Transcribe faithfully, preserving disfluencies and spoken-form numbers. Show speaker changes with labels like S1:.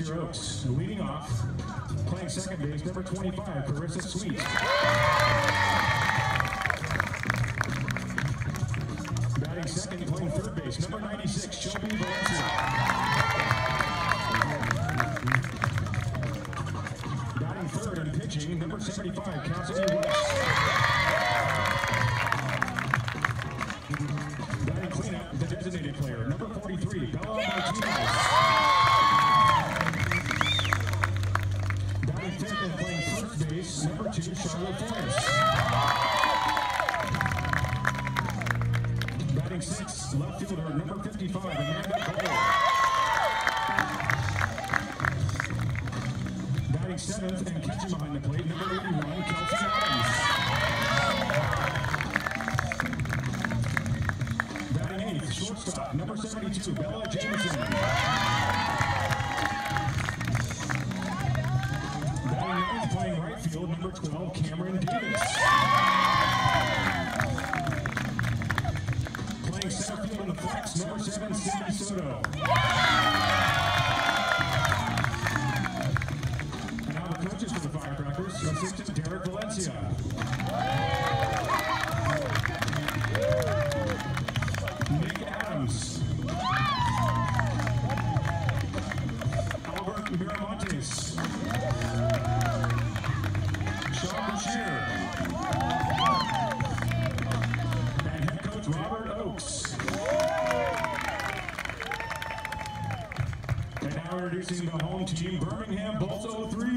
S1: Butcher Oaks. Leading off, playing second base, number twenty-five, Carissa Sweet. Batting second, playing third base, number ninety-six, Shelby Valencia. Batting third and pitching, number seventy-five, Cassidy West. Batting cleanup, the designated player, number forty-three, Bella Martinez. Batting fifth and playing first base, number two, Charlotte Forrest. Batting sixth, left fielder, number fifty-five, Amanda Cole. Batting seventh and catching behind the plate, number eighty-one, Kelsey Adams. Batting eighth, shortstop, number seventy-two, Bella Jameson. Batting ninth, playing right field, number twelve, Cameron Davis. Playing center field in the flex, number seven, Cindy Soto. And now the coaches for the Firecrackers, assistant Derek Valencia. Nick Adams. Albert Miramontes. Sean Bashir. And head coach Robert Oakes. And now introducing the home team, Birmingham Bolts oh three.